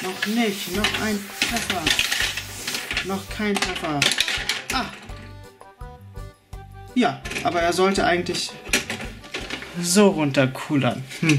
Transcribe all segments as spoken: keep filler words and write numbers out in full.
Noch nicht. Noch ein Pfeffer. Noch kein Pfeffer. Ah. Ja, aber er sollte eigentlich so runterkullern. Hm.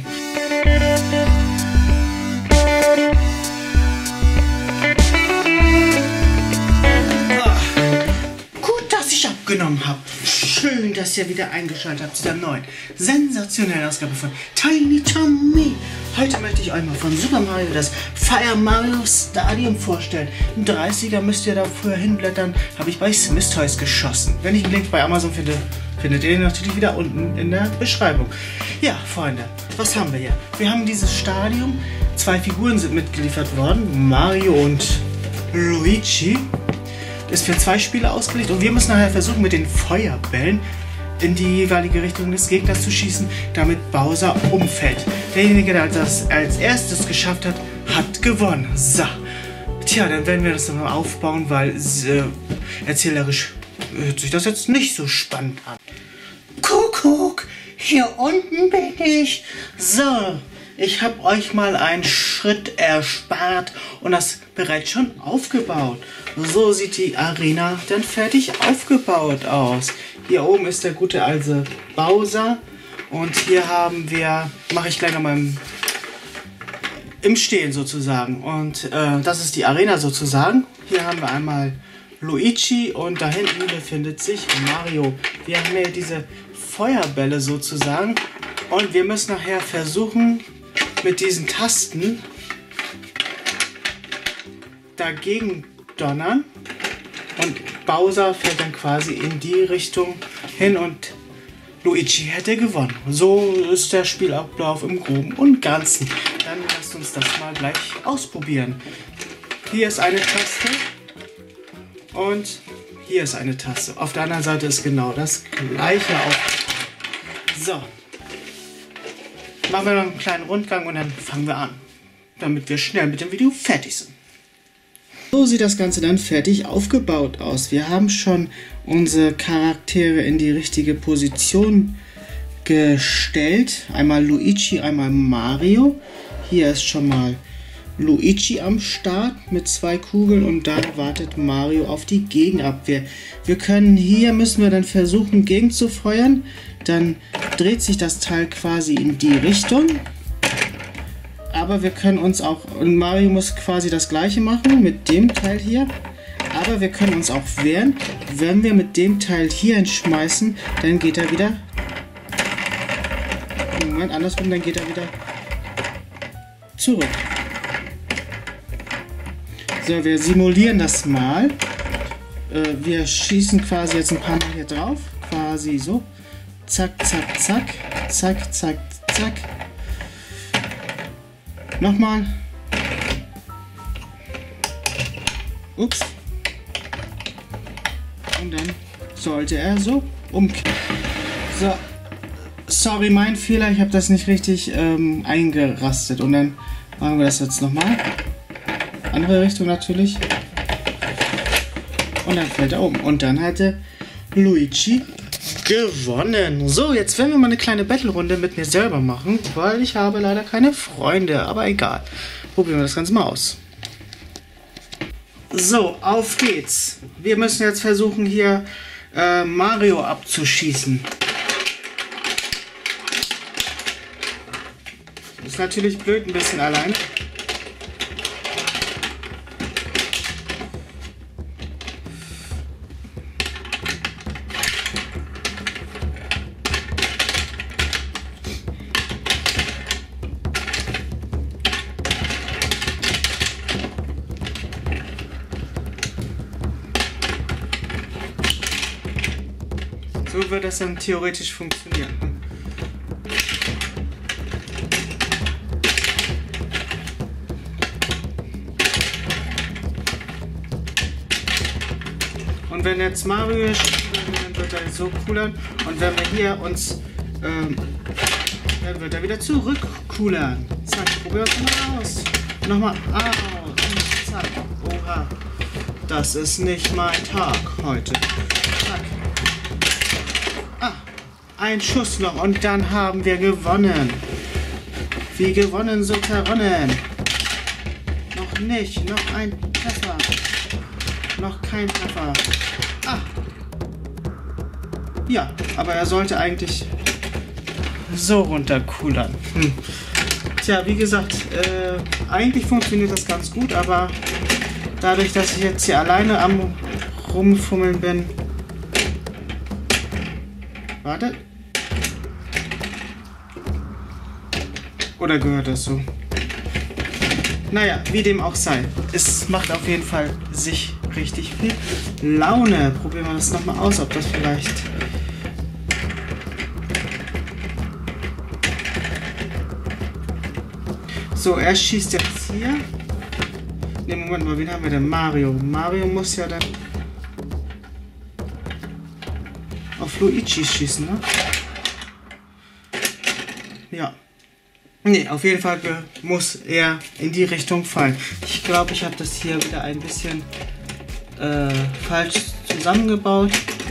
Ah. Gut, dass ich abgenommen habe. Schön, dass ihr wieder eingeschaltet habt zu der neuen, sensationellen Ausgabe von Tiny Tommy. Heute möchte ich euch mal von Super Mario das Fire Mario Stadium vorstellen. Ein dreißiger müsst ihr da früher hinblättern. Habe ich bei Smith Toys geschossen. Wenn ich einen Link bei Amazon finde, findet ihr den natürlich wieder unten in der Beschreibung. Ja, Freunde, was haben wir hier? Wir haben dieses Stadium. Zwei Figuren sind mitgeliefert worden. Mario und Luigi. Ist für zwei Spieler ausgelegt und wir müssen nachher versuchen, mit den Feuerbällen in die jeweilige Richtung des Gegners zu schießen, damit Bowser umfällt. Derjenige, der das als erstes geschafft hat, hat gewonnen. So. Tja, dann werden wir das nochmal aufbauen, weil äh, erzählerisch hört sich das jetzt nicht so spannend an. Kuckuck, hier unten bin ich. So, ich habe euch mal einen Schritt erspart und das bereits schon aufgebaut. So sieht die Arena dann fertig aufgebaut aus. Hier oben ist der gute alte Bowser und hier haben wir, mache ich gleich nochmal im, im Stehen sozusagen. Und äh, das ist die Arena sozusagen. Hier haben wir einmal Luigi und da hinten befindet sich Mario. Wir haben hier diese Feuerbälle sozusagen und wir müssen nachher versuchen, mit diesen Tasten dagegen donnern und Bowser fällt dann quasi in die Richtung hin und Luigi hätte gewonnen. So ist der Spielablauf im Groben und Ganzen. Dann lasst uns das mal gleich ausprobieren. Hier ist eine Taste und hier ist eine Taste. Auf der anderen Seite ist genau das gleiche auch. So. Machen wir noch einen kleinen Rundgang und dann fangen wir an, damit wir schnell mit dem Video fertig sind. So sieht das Ganze dann fertig aufgebaut aus. Wir haben schon unsere Charaktere in die richtige Position gestellt. Einmal Luigi, einmal Mario. Hier ist schon mal Luigi am Start mit zwei Kugeln und dann wartet Mario auf die Gegenabwehr. Wir können hier, müssen wir dann versuchen gegenzufeuern. Dann dreht sich das Teil quasi in die Richtung. Aber wir können uns auch, und Mario muss quasi das gleiche machen mit dem Teil hier. Aber wir können uns auch wehren. Wenn wir mit dem Teil hier hinschmeißen, dann geht er wieder. Moment, andersrum, dann geht er wieder zurück. So, wir simulieren das mal. Äh, wir schießen quasi jetzt ein paar Mal hier drauf. Quasi so. Zack, zack, zack. Zack, zack, zack. Nochmal. Ups. Und dann sollte er so umkehren. So. Sorry, mein Fehler. Ich habe das nicht richtig ähm, eingerastet. Und dann machen wir das jetzt nochmal. Andere Richtung natürlich. Und dann fällt er um. Und dann hatte Luigi gewonnen. So, jetzt werden wir mal eine kleine Battle-Runde mit mir selber machen, weil ich habe leider keine Freunde, aber egal. Probieren wir das Ganze mal aus. So, auf geht's. Wir müssen jetzt versuchen, hier äh, Mario abzuschießen. Ist natürlich blöd, ein bisschen allein. So wird das dann theoretisch funktionieren. Und wenn jetzt Mario spielt, dann wird er so coolern. Und wenn wir hier uns, ähm, dann wird er wieder zurückcoolern. Zack, probieren wir es mal aus. Nochmal aus. Und zack. Oha. Das ist nicht mein Tag heute. Zack. Ah, ein Schuss noch und dann haben wir gewonnen. Wie gewonnen, so verronnen. Noch nicht. Noch ein Treffer. Noch kein Treffer. Ah. Ja, aber er sollte eigentlich so runterkullern. Hm. Tja, wie gesagt, äh, eigentlich funktioniert das ganz gut, aber dadurch, dass ich jetzt hier alleine am Rumfummeln bin. Warte. Oder gehört das so? Naja, wie dem auch sei. Es macht auf jeden Fall sich richtig viel Laune. Probieren wir das nochmal aus, ob das vielleicht... So, er schießt jetzt hier. Ne, Moment mal, wen haben wir denn? Mario. Mario muss ja dann auf Luigi schießen, ne? Ja. Ne, auf jeden Fall muss er in die Richtung fallen. Ich glaube, ich habe das hier wieder ein bisschen äh, falsch zusammengebaut.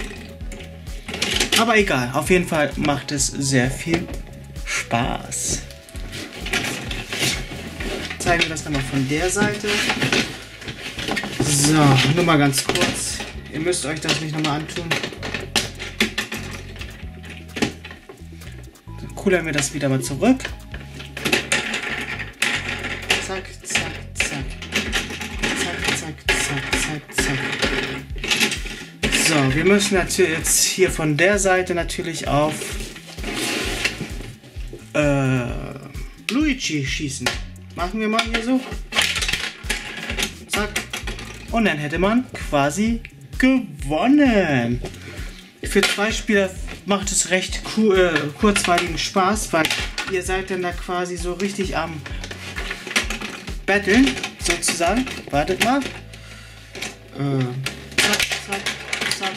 Aber egal, auf jeden Fall macht es sehr viel Spaß. Zeigen wir das nochmal von der Seite. So, nur mal ganz kurz. Ihr müsst euch das nicht nochmal antun. Dann kullern wir das wieder mal zurück. Zack, zack, zack. Zack, zack, zack, zack, zack. So, wir müssen natürlich jetzt hier von der Seite natürlich auf äh, Luigi schießen. Machen wir mal hier so. Zack. Und dann hätte man quasi gewonnen. Für zwei Spieler macht es recht cool, äh, kurzweiligen Spaß, weil ihr seid dann da quasi so richtig am Battlen, sozusagen. Wartet mal. Äh, zack, zack, zack.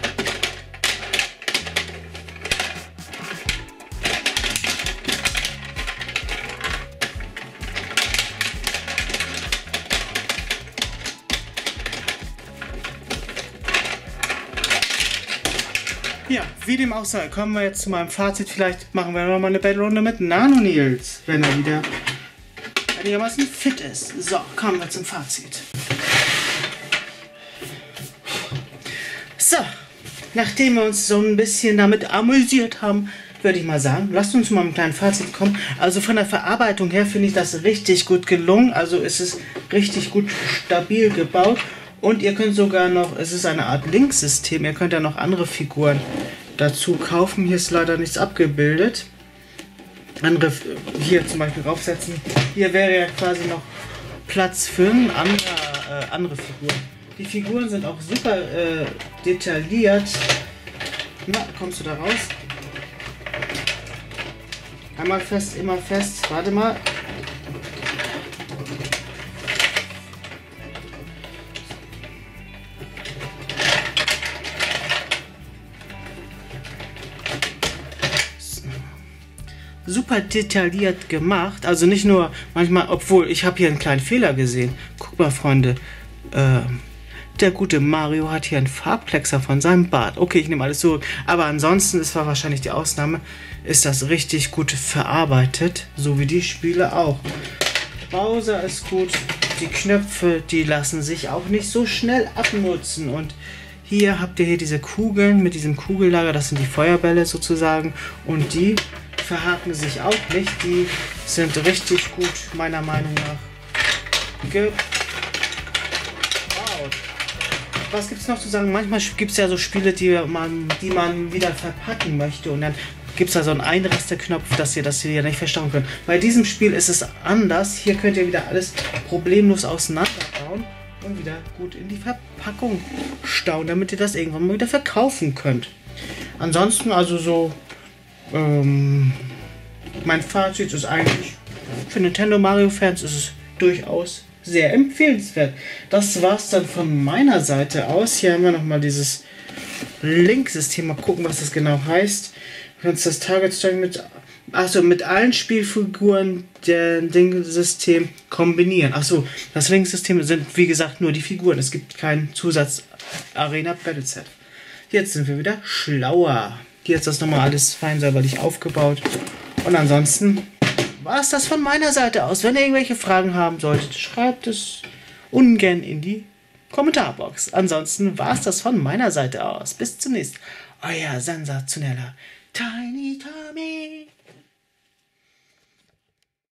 Ja, wie dem auch sei, kommen wir jetzt zu meinem Fazit. Vielleicht machen wir noch mal eine Battle-Runde mit Nano Nils, wenn er wieder einigermaßen fit ist. So, kommen wir zum Fazit. So, nachdem wir uns so ein bisschen damit amüsiert haben, würde ich mal sagen, lasst uns mal mit einem kleinen Fazit kommen. Also von der Verarbeitung her finde ich das richtig gut gelungen. Also es ist richtig gut stabil gebaut. Und ihr könnt sogar noch, es ist eine Art Linksystem, ihr könnt ja noch andere Figuren dazu kaufen. Hier ist leider nichts abgebildet. Andere hier zum Beispiel draufsetzen. Hier wäre ja quasi noch Platz für eine andere, äh, andere Figur. Die Figuren sind auch super äh, detailliert. Na, kommst du da raus? Einmal fest, immer fest. Warte mal. Super detailliert gemacht, also nicht nur manchmal, obwohl ich habe hier einen kleinen Fehler gesehen. Guck mal, Freunde, äh, der gute Mario hat hier einen Farbkleckser von seinem Bart. Okay, ich nehme alles zurück, aber ansonsten, es war wahrscheinlich die Ausnahme, ist das richtig gut verarbeitet, so wie die Spiele auch. Bowser ist gut, die Knöpfe, die lassen sich auch nicht so schnell abnutzen und hier habt ihr hier diese Kugeln mit diesem Kugellager, das sind die Feuerbälle sozusagen und die verhaken sich auch nicht. Die sind richtig gut, meiner Meinung nach, gebaut. Was gibt es noch zu sagen? Manchmal gibt es ja so Spiele, die man, die man wieder verpacken möchte und dann gibt es da so einen Einrasterknopf, dass ihr das hier nicht verstauen könnt. Bei diesem Spiel ist es anders. Hier könnt ihr wieder alles problemlos auseinanderbauen und wieder gut in die Verpackung stauen, damit ihr das irgendwann mal wieder verkaufen könnt. Ansonsten also so Ähm, mein Fazit ist eigentlich, für Nintendo Mario Fans ist es durchaus sehr empfehlenswert. Das war's dann von meiner Seite aus. Hier haben wir nochmal dieses Link-System. Mal gucken, was das genau heißt. Du kannst das Target String mit, achso, mit allen Spielfiguren der Link-System kombinieren. Achso, das Link-System sind wie gesagt nur die Figuren. Es gibt keinen Zusatz Arena Battle Set. Jetzt sind wir wieder schlauer. Hier ist das nochmal alles fein säuberlich aufgebaut. Und ansonsten war es das von meiner Seite aus. Wenn ihr irgendwelche Fragen haben solltet, schreibt es ungern in die Kommentarbox. Ansonsten war es das von meiner Seite aus. Bis zunächst. Euer sensationeller Tiny Tom.